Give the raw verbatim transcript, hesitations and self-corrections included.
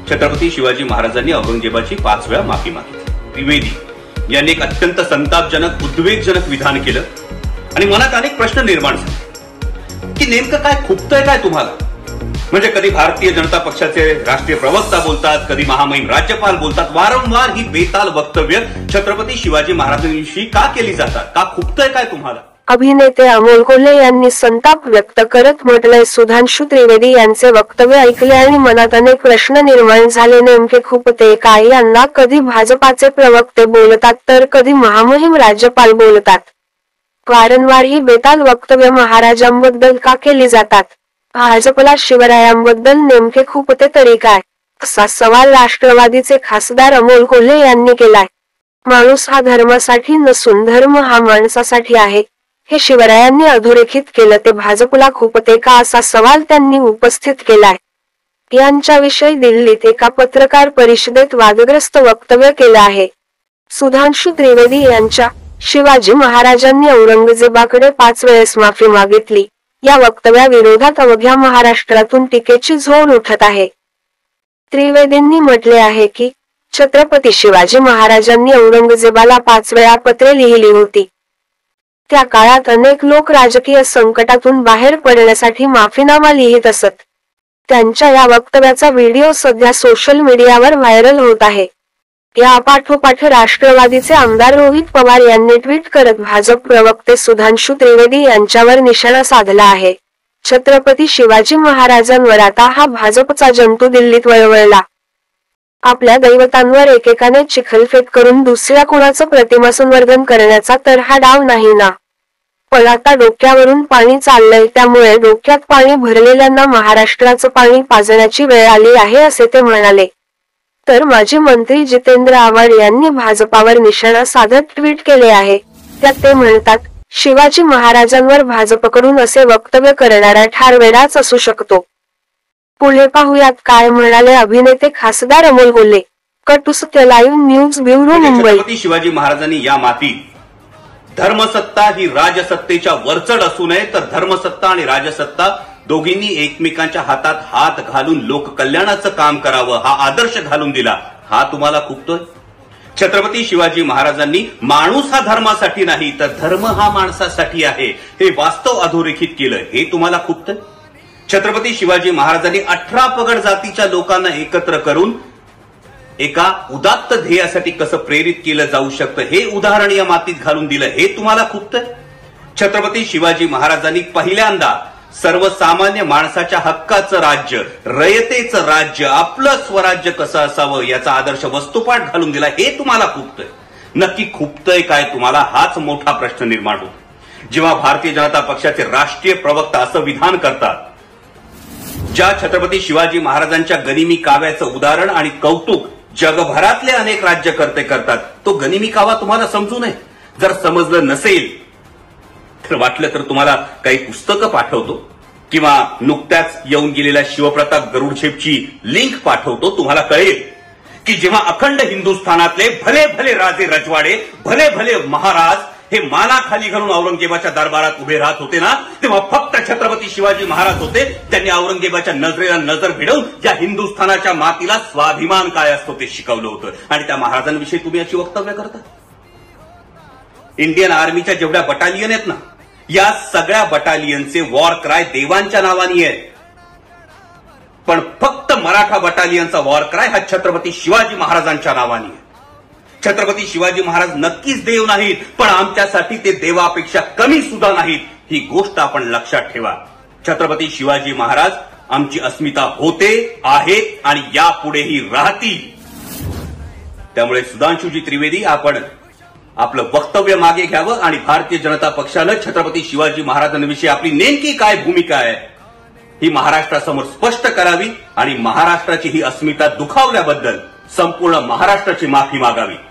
छत्रपती शिवाजी महाराजांनी औरंगजेबाची पाच वेळा माफी मागितली। त्रिवेदी यांनी एक अत्यंत संतापजनक उद्वेगजनक विधान केलं आणि मनात अनेक प्रश्न निर्माण झाले की नेमकं काय खुपतंय काय तुम्हाला। म्हणजे कधी भारतीय जनता पक्षाचे राष्ट्रीय प्रवक्ता बोलतात, कधी महामहिम राज्यपाल बोलतात, वारंवार ही बेताल वक्तव्य छत्रपती शिवाजी महाराजांविषयी का केली जातात, का खुपतंय काय तुम्हाला। अभिनेते अमोल कोल्हे यांनी संताप व्यक्त करत म्हटलंय, सुधांशू त्रिवेदी यांचे वक्तव्य ऐकले आणि मनात अनेक प्रश्न निर्माण झाले, नेमके खुपते काय यांना। कधी भाजपाचे प्रवक्ते बोलतात तर कधी महामहिम राज्यपाल बोलतात। वारंवार ही बेताल वक्तव्य महाराजांबद्दल का केली जातात। भाजपला शिवरायांबद्दल नेमके खुपते तरी काय, असा सवाल राष्ट्रवादीचे खासदार अमोल कोल्हे यांनी केलाय। माणूस हा धर्मासाठी नसून धर्म हा माणसासाठी आहे, हे शिवरायांनी अधोरेखित केलं, ते भाजपला खुपते का असा सवाल त्यांनी उपस्थित केलाय। यांच्याविषयी दिल्लीत एका पत्रकार परिषदेत वादग्रस्त वक्तव्य केलं आहे। सुधांशू त्रिवेदी यांच्या शिवाजी महाराजांनी औरंगजेबाकडे पाच वेळेस माफी मागितली या वक्तव्याविरोधात अवघ्या महाराष्ट्रातून टीकेची झोड उठत आहे। त्रिवेदींनी म्हटले आहे की छत्रपती शिवाजी महाराजांनी औरंगजेबाला पाच वेळा पत्रे लिहिली होती। त्या काळात अनेक लोक राजकीय संकटातून बाहेर पडण्यासाठी माफीनामा लिहित असत। त्यांच्या या वक्तव्याचा व्हिडिओ सध्या सोशल मीडियावर व्हायरल होत आहे। या पाठोपाठ राष्ट्रवादीचे आमदार रोहित पवार यांनी ट्विट करत भाजप प्रवक्ते सुधांशू त्रिवेदी यांच्यावर निशाणा साधला आहे। छत्रपती शिवाजी महाराजांवर आता हा भाजपचा जंतू दिल्लीत वळवळला। आपल्या दैवतांवर एकेकाने चिखलफेक करून दुसऱ्या कुणाचं प्रतिमा संवर्धन करण्याचा तर हा डाव नाही ना। पण आता डोक्यावरून पाणी चाललंय, त्यामुळे डोक्यात पाणी भरलेल्यांना महाराष्ट्राचं पाणी पाजण्याची वेळ आली आहे असे ते म्हणाले। तर माजी मंत्री जितेंद्र आव्हाड यांनी भाजपावर निशाणा साधत ट्विट केले आहे। त्यात ते म्हणतात, शिवाजी महाराजांवर भाजपकडून असे वक्तव्य करणारा ठार वेडाच असू शकतो। पुढे पाहूयात काय म्हणाले अभिनेते खासदार Amol Kolhe. Katusatya live news bureau Mumbai. Chhatrapati Shivaji महाराजांनी या मातीत धर्मसत्ता ही राजसत्तेच्या वरचढ असू नये, तर धर्मसत्ता आणि राजसत्ता दोघींनी एकमेकांच्या हातात हात घालून लोककल्याणाचं काम करावं हा आदर्श घालून दिला, हा तुम्हाला खुपतोय। छत्रपती शिवाजी महाराजांनी माणूस हा धर्मासाठी नाही तर धर्म हा माणसासाठी आहे हे वास्तव अधोरेखित केलं, हे तुम्हाला खुपतंय। छत्रपती शिवाजी महाराजांनी अठरा पगड जातीच्या लोकांना एकत्र करून एका उदात्त ध्येयासाठी कसं प्रेरित केलं जाऊ शकतं हे उदाहरण या मातीत घालून दिलं, हे तुम्हाला खुपतंय। छत्रपती शिवाजी महाराजांनी पहिल्यांदा सर्वसामान्य माणसाच्या हक्काचं राज्य, रयतेचं राज्य, आपलं स्वराज्य कसं असावं याचा आदर्श वस्तुपाठ घालून दिला, हे तुम्हाला खुपतंय। नक्की खुपतंय काय तुम्हाला, हाच मोठा प्रश्न निर्माण होतो। जेव्हा भारतीय जनता पक्षाचे राष्ट्रीय प्रवक्ता असं विधान करतात, ज्या छत्रपती शिवाजी महाराजांच्या गनिमी काव्याचं उदाहरण आणि कौतुक जगभरातले अनेक राज्यकर्ते करतात, तो गनिमी कावा तुम्हाला समजू नये। जर समजलं नसेल तर वाटलं तर तुम्हाला काही पुस्तकं पाठवतो किंवा नुकत्याच येऊन गेलेल्या शिवप्रताप गरुडछेपची लिंक पाठवतो। तुम्हाला कळेल की जेव्हा अखंड हिंदुस्थानातले भले भले राजे रजवाडे, भले भले महाराज हे माना खाली घालून औरंगजेबाच्या दरबारात उभे राहत होते ना, तेव्हा फक्त छत्रपती शिवाजी महाराज होते त्यांनी औरंगजेबाच्या नजरेला नजर भिडवून या हिंदुस्थानाच्या मातीला स्वाभिमान काय असतो ते शिकवलं होतं। आणि त्या महाराजांविषयी तुम्ही अशी वक्तव्य करता। इंडियन आर्मीच्या जेवढ्या बटालियन आहेत ना, या सगळ्या बटालियनचे वॉर क्राय देवांच्या नावानी आहे, पण फक्त मराठा बटालियनचा वॉर क्राय हा छत्रपती शिवाजी महाराजांच्या नावानी आहे। छत्रपती शिवाजी महाराज नक्कीच देव नाहीत, पण आमच्यासाठी ते देवापेक्षा कमी सुद्धा नाहीत, ही गोष्ट आपण लक्षात ठेवा। छत्रपती शिवाजी महाराज आमची अस्मिता होते, आहेत आणि यापुढेही राहतील। त्यामुळे सुधांशूजी त्रिवेदी, आपण आपलं वक्तव्य मागे घ्यावं आणि भारतीय जनता पक्षानं छत्रपती शिवाजी महाराजांविषयी आपली नेमकी काय भूमिका आहे ही महाराष्ट्रासमोर स्पष्ट करावी आणि महाराष्ट्राची ही अस्मिता दुखावल्याबद्दल संपूर्ण महाराष्ट्राची माफी मागावी।